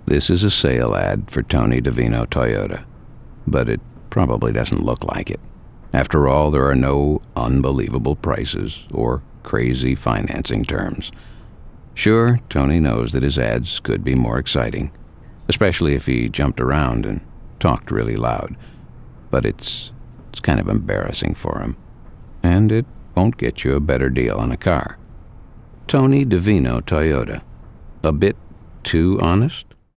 This is a sale ad for Tony Davino Toyota, but it probably doesn't look like it. After all, there are no unbelievable prices or crazy financing terms. Sure, Tony knows that his ads could be more exciting, especially if he jumped around and talked really loud, but it's kind of embarrassing for him, and it won't get you a better deal on a car. Tony Davino Toyota. A bit too honest?